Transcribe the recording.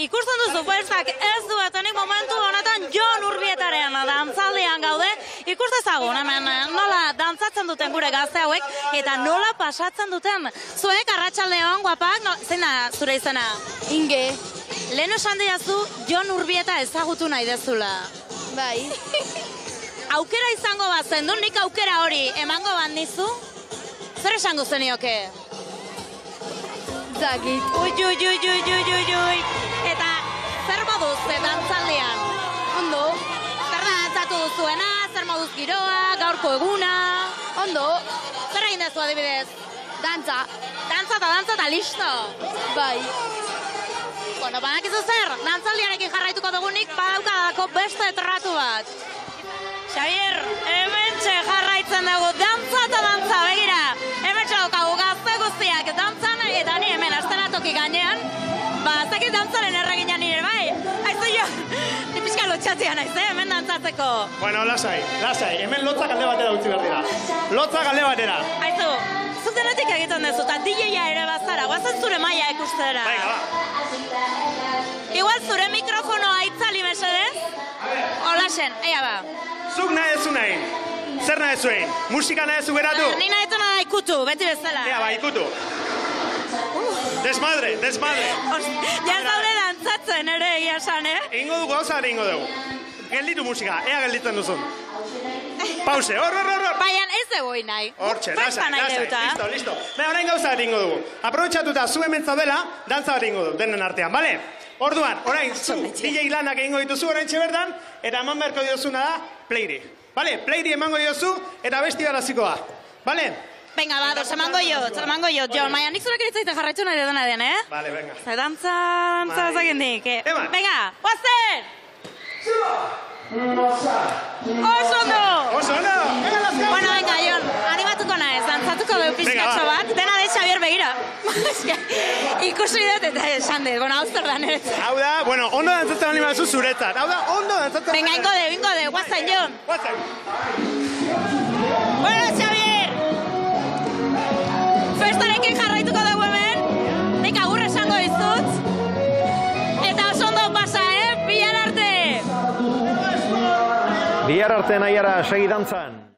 ikusten duzu, fuerzak ez duetenik momentu honetan Jon Urbietaren dantzaldean gaude. Ikustezagun, hemen nola dantzatzen duten gure gazte hauek, eta nola pasatzen duten. Zuek, arratsaldeon, guapak, zein da zure izena? Inge. Lehen esan diazu, Jon Urbieta ezagutu nahi dezula. Bai. Aukera izango bazen, nik aukera hori emango bandizu? Zer esango zenioke? Zagit. Ui. Eta zer moduz dantzaldean? Ondo. Zer dantzatu duzuena, zer moduz giroa, gaurko eguna? Ondo. Zer egin dezu adibidez? Dantza. Dantza eta listo. Bai. Bueno, badakizu zer, dantzaldiarekin jarraituko dugunik badaukadako beste tratu bat. Xavier, hementxe jarraitzen dugu, dantza eta dantza, begira. Hementxe daukagu gazte guztiak dantzan, eta ni hemen astenatoki gainean. Zekit dantzaren erreginan nire, bai? Aizu jo, ni pixka lotxatzea naiz, hemen dantzatzeko. Bueno, lasai, hemen lotzak alde batera utzi behar dira. Lotzak alde batera. Aizu, zutenetik egiten duzu, eta DJ-a ere bazara, guazen zure maila ikustera. Venga, ba. Igual zure mikrofonoa itzali mesedez? Holaxen, eia ba. Zuk nahi ezu nahi. Zer nahi ezu egin? Musika nahi ezu geratu? Ni nahi etu nahi ikutu, beti bezala. Ea, ba, ikutu. Desmadre. Ja zaude dantzatzen ere egia esan, Ingo dugu, gauza ere ingo dugu. Gelditu musika, ea gelditzen duzun. Pause, hor. Baina ez dugu nahi. Hortxe, lasai, listo. Baina, orain gauza ere ingo dugu. Aprobetxatuta zu hemen zaudela, dantza ere ingo dugu, denen artean, bale? Orduan, orain, zu, DJ lanak egingo dituzu orain txeberdan, eta eman beharko diozuna da, playri. Bale, playri emango diozu, eta besti barazikoa. Bale? Venga, ba, emango jo, Jon. Baina nik zurak eritzaite jarraitu nahi dena den, Bale, venga. Zer dantza zakendik. Eman. Venga, guazen! Oso ondo! Bueno, venga, Jon, animatuko naiz, dantzatuko dugu pizkatxo bat. Dena de Xavier begira. Ikusi dut eta esan dut, hau zer da niretzat. Hau da, bueno, ondo dantzatzen animazu zuretzat. Hau da, ondo dantzatzen. Venga, ingo de, guazen, Jon. Guazen. Bueno, Xavier! Festarekin jarraituko dugu hemen, nik agur esango dizut. Eta oso ondo pasa, bihar arte! Bihar arte nahiara segi dantzan.